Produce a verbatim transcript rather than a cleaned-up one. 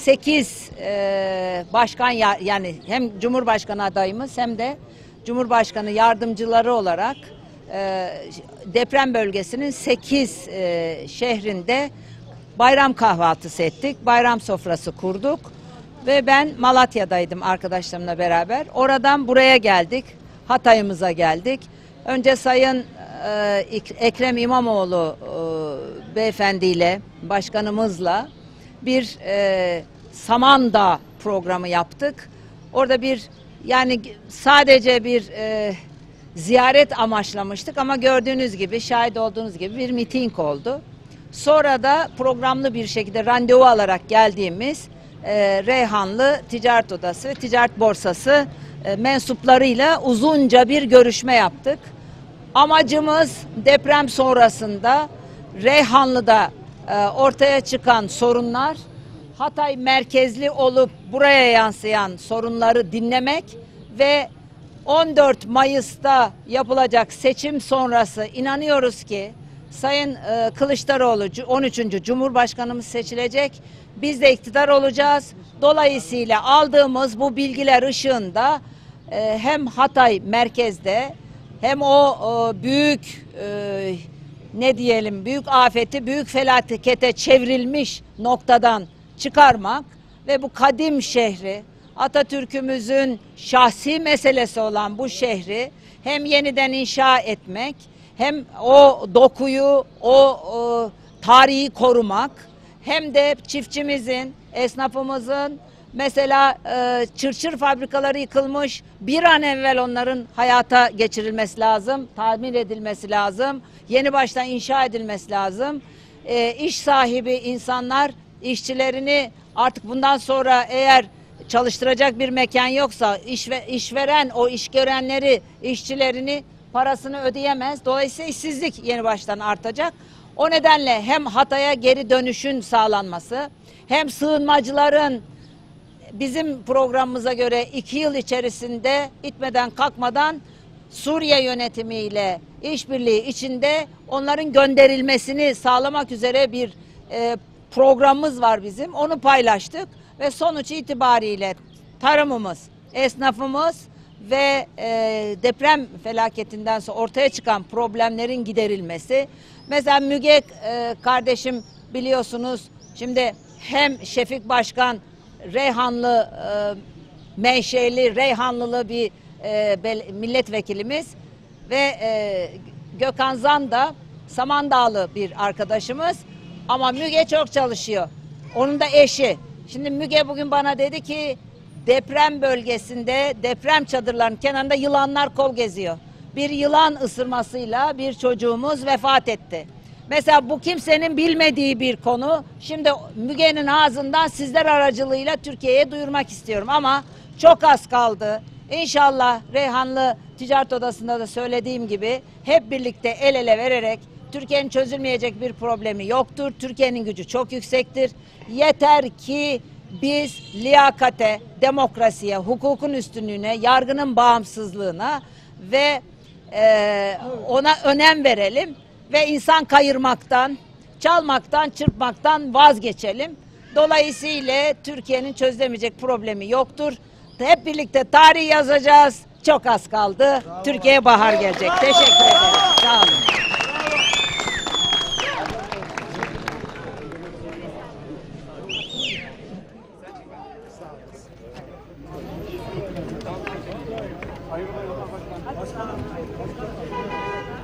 sekiz e, başkan ya, yani hem Cumhurbaşkanı adayımız hem de Cumhurbaşkanı yardımcıları olarak e, deprem bölgesinin sekiz e, şehrinde bayram kahvaltısı ettik. Bayram sofrası kurduk ve ben Malatya'daydım arkadaşlarımla beraber. Oradan buraya geldik. Hatay'ımıza geldik. Önce Sayın e, Ekrem İmamoğlu e, beyefendiyle, başkanımızla bir e, Samandağ programı yaptık. Orada bir yani sadece bir e, ziyaret amaçlamıştık ama gördüğünüz gibi, şahit olduğunuz gibi bir miting oldu. Sonra da programlı bir şekilde randevu alarak geldiğimiz e, Reyhanlı Ticaret Odası ve Ticaret Borsası e, mensuplarıyla uzunca bir görüşme yaptık. Amacımız deprem sonrasında Reyhanlı'da e, ortaya çıkan sorunlar, Hatay merkezli olup buraya yansıyan sorunları dinlemek ve on dört Mayıs'ta yapılacak seçim sonrası inanıyoruz ki Sayın e, Kılıçdaroğlu on üçüncü Cumhurbaşkanımız seçilecek. Biz de iktidar olacağız. Dolayısıyla aldığımız bu bilgiler ışığında e, hem Hatay merkezde hem o e, büyük e, ne diyelim büyük afeti, büyük felakete çevrilmiş noktadan çıkarmak ve bu kadim şehri, Atatürk'ümüzün şahsi meselesi olan bu şehri hem yeniden inşa etmek, hem o dokuyu, o, o tarihi korumak, hem de çiftçimizin, esnafımızın mesela e, çırçır fabrikaları yıkılmış, bir an evvel onların hayata geçirilmesi lazım, tamir edilmesi lazım, yeni baştan inşa edilmesi lazım. E, iş sahibi insanlar işçilerini artık bundan sonra eğer çalıştıracak bir mekan yoksa işve, işveren o iş görenleri, işçilerini parasını ödeyemez. Dolayısıyla işsizlik yeni baştan artacak. O nedenle hem Hatay'a geri dönüşün sağlanması, hem sığınmacıların bizim programımıza göre iki yıl içerisinde itmeden kalkmadan Suriye yönetimiyle işbirliği içinde onların gönderilmesini sağlamak üzere bir e, programımız var bizim. Onu paylaştık ve sonuç itibariyle tarımımız, esnafımız ve e, deprem felaketinden sonra ortaya çıkan problemlerin giderilmesi. Mesela Müge e, kardeşim biliyorsunuz şimdi hem Şefik Başkan Reyhanlı e, menşeli, Reyhanlılı bir e, milletvekilimiz ve e, Gökhan Zan da Samandağlı bir arkadaşımız. Ama Müge çok çalışıyor. Onun da eşi. Şimdi Müge bugün bana dedi ki deprem bölgesinde deprem çadırlarının kenarında yılanlar kol geziyor. Bir yılan ısırmasıyla bir çocuğumuz vefat etti. Mesela bu kimsenin bilmediği bir konu. Şimdi Müge'nin ağzından sizler aracılığıyla Türkiye'ye duyurmak istiyorum ama çok az kaldı. İnşallah Reyhanlı Ticaret Odası'nda da söylediğim gibi hep birlikte el ele vererek Türkiye'nin çözülmeyecek bir problemi yoktur. Türkiye'nin gücü çok yüksektir. Yeter ki biz liyakate, demokrasiye, hukukun üstünlüğüne, yargının bağımsızlığına ve e, ona önem verelim ve insan kayırmaktan, çalmaktan, çırpmaktan vazgeçelim. Dolayısıyla Türkiye'nin çözülemeyecek problemi yoktur. Hep birlikte tarih yazacağız. Çok az kaldı. Türkiye'ye bahar gelecek. Teşekkür ederim. Sağ olun. Hayırlı bayramlar başkanım. Başkanım.